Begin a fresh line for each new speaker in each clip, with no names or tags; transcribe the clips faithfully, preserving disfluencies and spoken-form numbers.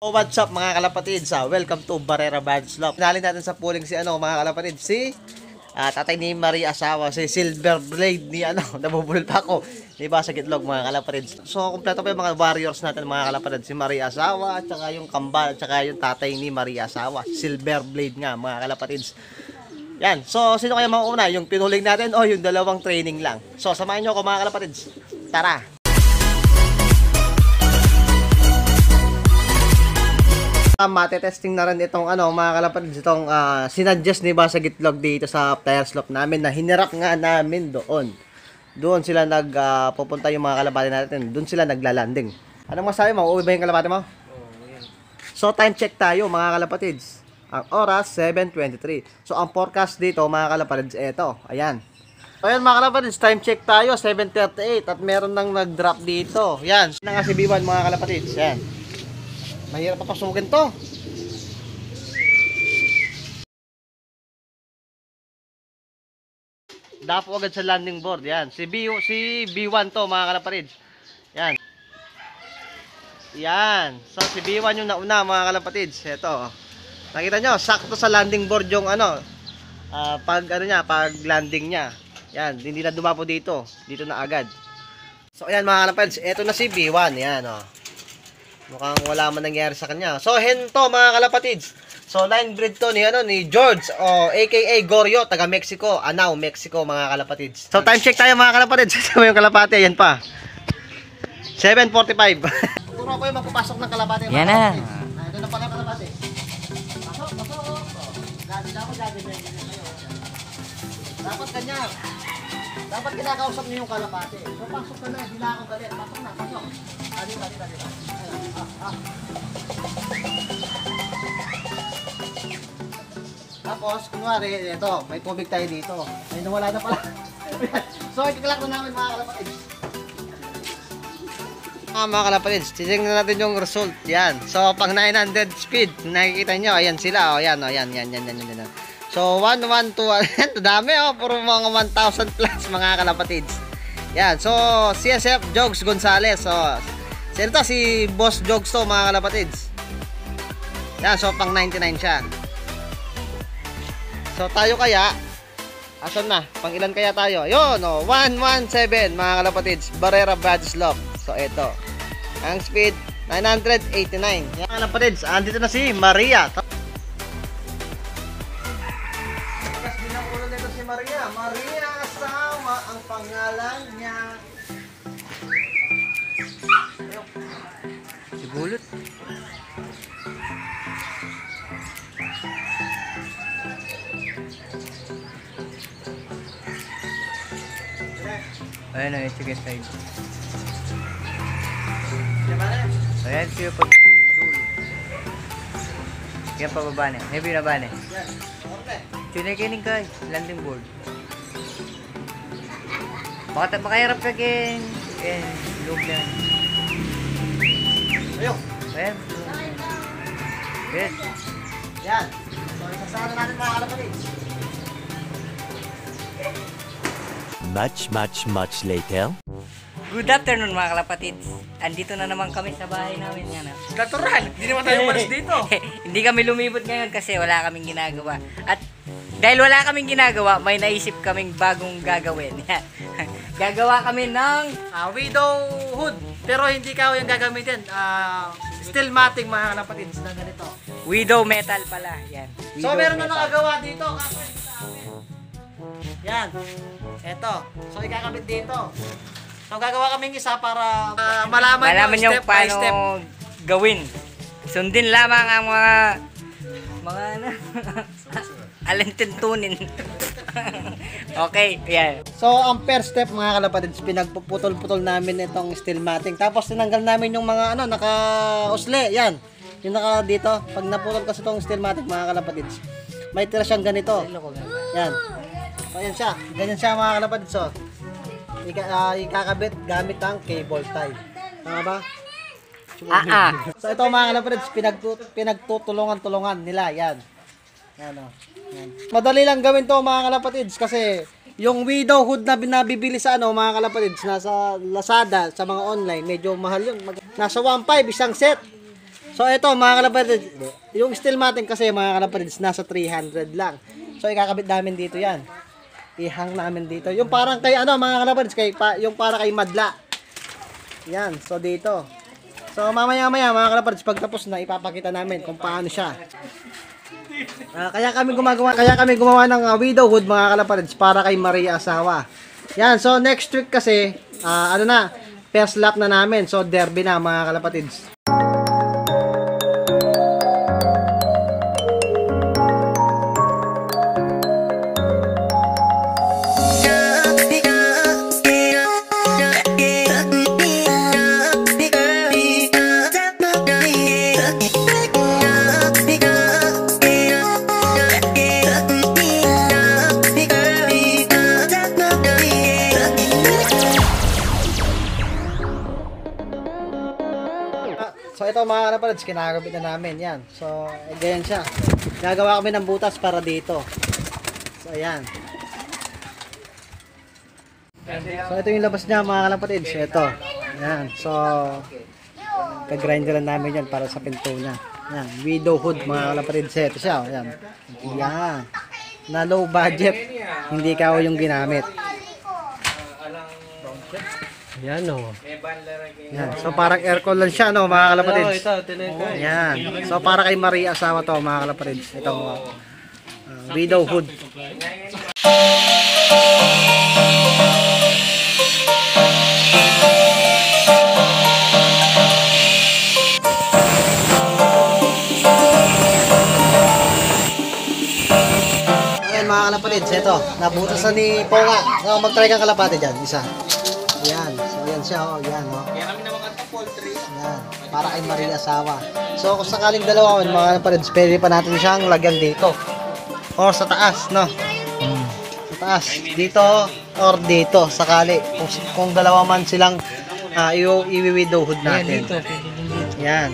So what's up mga kalapatids, ah, welcome to Barrera Badge Love. Nalin natin sa pooling si ano mga kalapatids, si uh, tatay ni Marie asawa, si Silver Blade ni ano, nabubulol pa ako, di ba sa Gitlog mga kalapatids. So kompleto pa yung mga warriors natin mga kalapatids, si Marie asawa, at saka yung kambal, at saka yung tatay ni Marie asawa, Silver Blade nga mga kalapatids. Yan, so sino kaya mauna, yung pinuling natin o yung dalawang training lang? So samahan nyo ako mga kalapatids, tara! Uh, Mate-testing na rin itong ano mga kalapatids, itong uh, sinadjust ni ba sa Gitlog dito sa tire slope namin na hinirap nga namin doon. Doon sila nag uh, pupunta yung mga kalapati natin, doon sila naglalanding. Anong masabi mo? Uuwi ba yung kalapati mo? Oo, yan. So time check tayo mga kalapatids. Ang oras seven twenty-three. So ang forecast dito mga kalapatids, eto, ayan. So ayan mga kalapatids, time check tayo seven thirty-eight at meron nang nag-drop dito. Yan, na nga si B one mga kalapatids, yan. Mahirap papasukin to. Dapo agad sa landing board. Yan. Si B si B one to mga kalapatids. Yan. Yan. So si B one yung nauna mga kalapatids. Ito. Nakita nyo, sakto sa landing board yung ano. Uh, pag ano niya, pag landing niya. Yan. Hindi na dumapo dito. Dito na agad. So ayan mga kalapatids. Ito na si B one. Yan o. Oh. Mukhang wala man nangyari sa kanya. So, hento mga kalapatids. So, line breed to ni, ano, ni George, o A K A Goryo, taga Mexico. Anao, Mexico, mga kalapatids. So, time check tayo mga kalapatids. Ito yung kalapati, ayan pa. seven forty-five. Puro ko yung magpapasok ng kalapati.
Yan na.
Ah, ito na pala kalapati. Pasok, pasok. Gadi na ako, gadi na yun. Dapat ganyan. Dapat kinakausap niyo yung kalapati. So, pasok ka na, hindi na ako galit. Pasok na, pasok. Dali, dali, dali. Ah, ah. Tapos, kunwari, ito, may tubig tayo dito. Ay, nawala na pala. So, ikiklak na namin mga kalapatids. Ah, mga kalapatids, titignan natin yung result. Yan. So, pang nine hundred speed, nakikita nyo, ayan sila. O, yan, o, yan, yan, yan, yan, yan, yan. So, one one two, ayan, dami, o, puro mga one thousand plus mga kalapatids. Yan. So, C S F Jogs Gonzales. So, sino to? Si Boss Jogs to mga kalapatids. Yan, so pang ninety-nine siya. So tayo kaya, asan na? Pang ilan kaya tayo? Yun, no, one one seven mga kalapatids, Barrera Badge Love. So ito, ang speed nine eighty-nine. Yan mga kalapatids, andito na si Maria. Tapos din ang ulo nito si Maria. Maria asawa ang pangalan niya.
Gulot. Ayan na, sige side. Ayan siya pag dulo. Yan pababa na. Heavy na ba na? Chunikinig ka, landing board. Baka makahirap ka kin. Ayan, loob na.
Ayun.
Ayan. Good.
Yan. So, isasama natin mga kalapatids.
Much, much, much later.
Good afternoon mga kalapatids. Andito na naman kami sa bahay namin. Yan, ah.
Natural. Hindi naman tayo umalis dito.
Hindi kami lumibot ngayon kasi wala kaming ginagawa. At dahil wala kaming ginagawa, may naisip kaming bagong gagawin. Gagawa kami ng
Uh, widow hood. Pero hindi ka yung gagamitin. Uh, still mating mga kalapatids na ganito.
Widow metal pala. Yan.
So,
Widow
meron na
metal.
nakagawa dito. Kakabit sa amin. Yan. Eto. So, ikakabit dito. So, gagawa kaming isa para uh, malaman,
Malaman
nyo
nyo
step by
paano
step.
gawin. Sundin lamang ang mga mga ano, alintintunin. Okay, yan.
So, ang first step mga kalapatids, pinagpuputol-putol namin itong steel matting. Tapos, tinanggal namin yung mga ano, naka-usle. Yan. Yung naka dito. Pag naputol kasi itong steel matting mga kalapatids, may tira siyang ganito. Yan. So, yan siya. Ganyan siya mga kalapatids. So, ika, uh, ikakabit gamit ang cable tie. Tama ba?
Ah, ah.
So, ito mga kalapatids, pinagtut pinagtutulungan-tulungan nila. Yan. Yan o. Yan. Madali lang gawin to mga kalapatids kasi yung widow hood na binabibili sa ano mga kalapatids nasa Lazada sa mga online medyo mahal yun. Mag nasa one point five isang set. So ito mga kalapatids, yung steel matting kasi mga kalapatids nasa three hundred lang. So ikakabit namin dito yan. Ihang namin dito. Yung parang kay ano mga kalapatids, kay, pa, yung para kay madla. Yan, so dito. So mamaya maya mga kalapatids, pag tapos na ipapakita namin kung paano siya. Uh, kaya kami gumagawa, kaya kami gumawa ng uh, widowhood mga kalapatids para kay Maria asawa. Yan, so next week kasi, uh, ano na, first lap na namin. So derby na mga kalapatids. So ito mga kalapatids, kinakabit na namin yan. So eh, ganyan siya. Gagawa kami ng butas para dito. So ayan. So ito yung labas niya mga kalapatids. Ito. Ayan. So kagrinderan namin yan para sa pinto niya. Ayan. Widowhood mga kalapatids. Ito siya. Ayan. Ayan. Na low budget. Hindi ka yung ginamit.
Yan o.
Yan. So parang aircon lang siya no mga kalapatids.
Ito, ito.
Yan. So para kay Maria asawa to mga kalapatids. Itong uh, uh, widowhood. Ayan mga kalapatids, ito. Nabutas na ni Ponga. So mag-try kang kalapati dyan. Isa. Yan. So, yan siya. Oh. Yan, oh. Yan. Para kay Maria asawa. So, kung sakaling dalawa, mga kalapatids, pwede pa natin siyang lagyan dito. Or sa taas, no? Sa taas. Dito or dito, sakali. Kung, kung dalawa man silang uh, i-widowhood natin. Yan.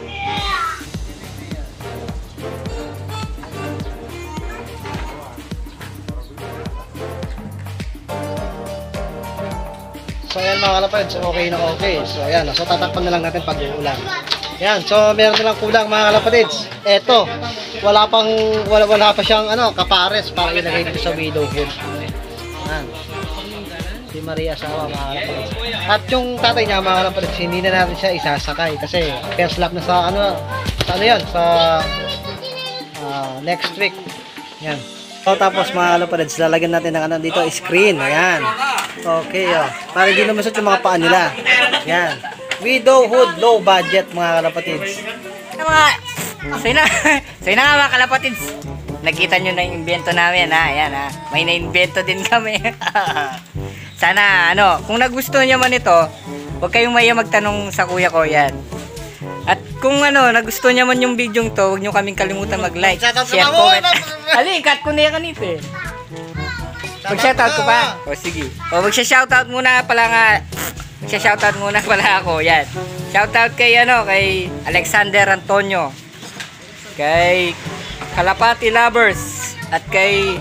So ayan mga kalapatids, okay na okay. So ayan, so tatakpan na lang natin pag uulan. Ayan, so meron nilang kulang mga kalapatids. Eto, wala pang wala, wala pa siyang ano, kapares para ilagay dito sa widowhood. Ayan. Si Maria asawa mga kalapatids. At yung tatay niya mga kalapatids, hindi na natin siya isasakay kasi first lap na sa ano, sa ano yan, sa uh, next week. Ayan. So tapos mga kalapatids, lalagyan natin ng ano dito, screen. Ayan. Okay, oh. Para hindi lumusot yung mga paa nila. Yan. Widowhood, low budget mga kalapatids.
Ano mga, so yun na, so yun na nga mga kalapatids. Nakita nyo na yung invento namin ha. Ayan ha. May na-invento din kami. Sana ano, kung nagustuhan nyo man ito, huwag kayong maya magtanong sa kuya ko. Yan. At kung ano, nagustuhan nyo man yung video to, huwag nyo kaming kalimutan mag-like, share, comment. Ali, cut ko na yan kanito eh. Mag-shoutout ko pa? O sige. O mag-shoutout muna pala nga. Mag-shoutout muna pala ako. Yan. Shoutout kay ano, kay Alexander Antonio. Kay Kalapati Lovers. At kay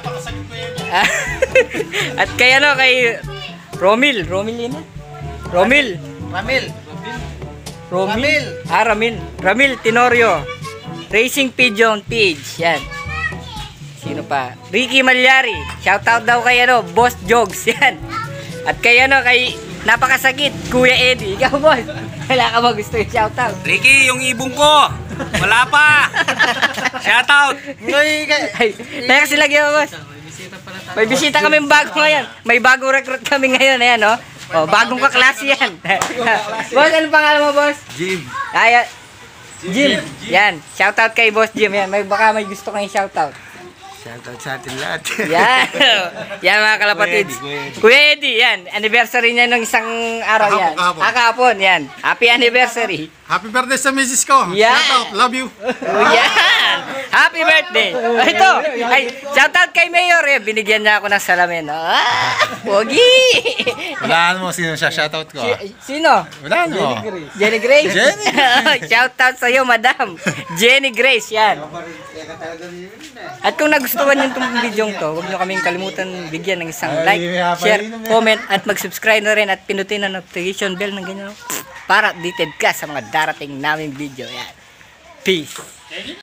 At kay ano, kay Romil. Romil yun? Romil.
Ramil.
Romil. Ah, Ramil. Ramil Tenorio. Racing Pigeon Page. Yan. Sino pa? Ricky Malyari. Shoutout daw kay ano, Boss Jogs. Yan. At kay ano, kay napakasakit, Kuya Eddie. Ikaw, boss. Wala ka ba gusto yung shoutout?
Ricky, yung ibong ko. Wala pa. Shoutout.
Ay,
Ay, teka sila lagi boss. May bisita kami bago ngayon. May bagong recruit kami ngayon. Ayan, oh. Oh, bagong kaklase yan. Boss, ano pangalan mo, boss?
Jim.
Ay, Jim. Yan. Shoutout kay Boss Jim. Yan. May, baka may gusto kang shoutout.
Shoutout sa atin lahat.
Yan. Yan mga kalapatids. Kuya Eddie, yan. Anniversary niya ng isang araw yan.
Kahapon, kahapon.
Ah, kahapon, yan. Happy anniversary.
Happy birthday sa missus ko.
Yeah.
Shout out. Love you.
Oh, yan. Happy birthday. Oh, ito. Ay, shoutout kay Mayor. Eh. Binigyan niya ako ng salamin. Ah, pogi.
Walaan mo sino siya shoutout ko. ah.
Si- Sino?
Walaan mo.
Jenny Grace.
Jenny
Shoutout sa iyo, madam. Jenny Grace, yan. At kung nagustuhan niyo itong video to, huwag niyo kaming kalimutan bigyan ng isang like, share, comment, at mag-subscribe na rin at pinutin ang notification bell ng ganyan. para updated ka sa mga darating naming video. Yan. Peace.